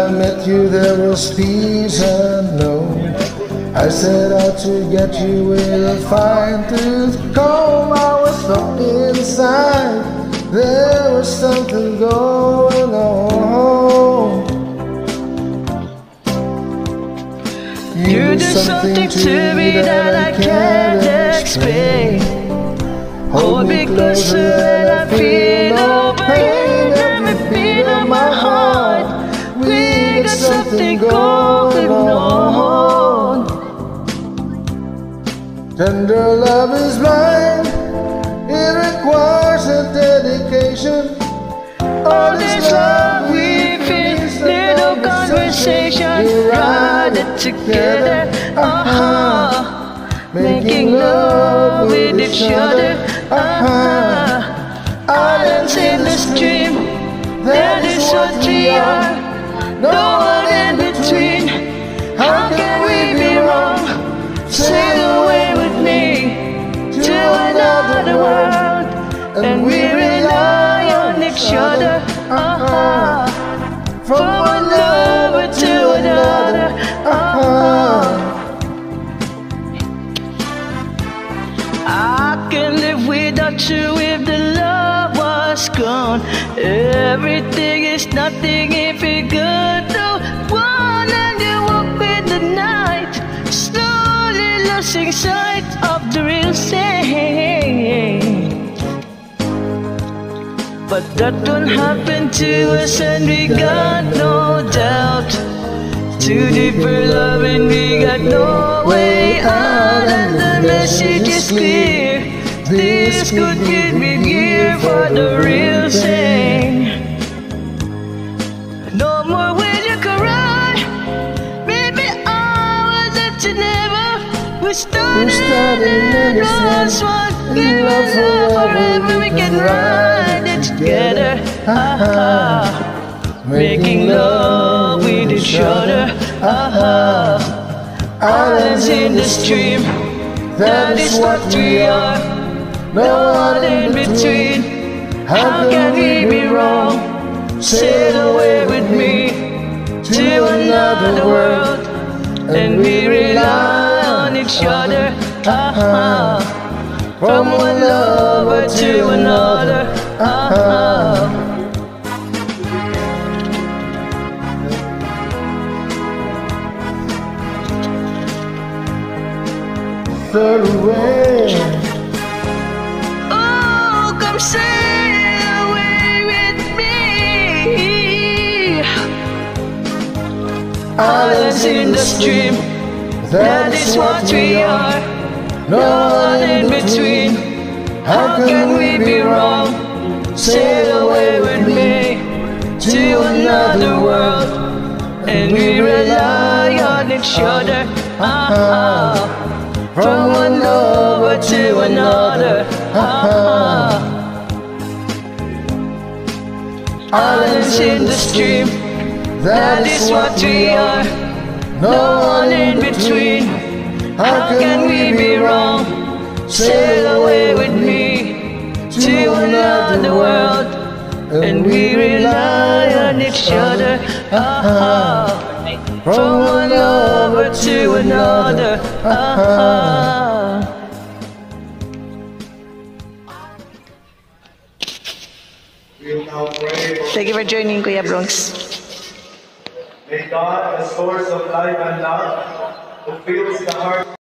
I met you there was peace unknown. I set out to get you with a fine-tooth comb. I was stuck inside, there was something going on. You do something to me that I can't explain. Hold me closer and I feel no pain. Every beat of my heart, we got something going on. Tender love is blind, it requires a dedication. All this love we feel, little conversation, ride it together, making love with each other, Islands in the stream, that is what we are, no one in between. How can we be wrong? Sail away with me to another world, and we rely on each other, from one lover to another, I can live without you if the love was gone. Everything is nothing if we could do one, and you walk with the night, slowly losing sight of the real thing. But that won't happen to us, and we got no doubt. Too deep for love and we got no way out, and the message is clear. This could get me gear for the real thing. No more will you cry, baby, I was at Geneva. We started and lost one, give love forever, we can ride it together, making love with each other, islands in the stream, that is what we are, no one in between. How can we be wrong? Sail away with me to another world, and we rely on each other, from one lover to another, Sail away. Oh, come sail away with me. Islands in the stream, that is what we are, no one in between. How can we be wrong? Sail away with me to another world, and we rely on each other, from one lover to another, islands in the stream, that is what we are, no one in between. How can we be wrong? Sail away with me to another world, and we rely on each other, from one lover to another, Thank you for joining, Kuya Bronx. May God, the source of life and love, who fills the heart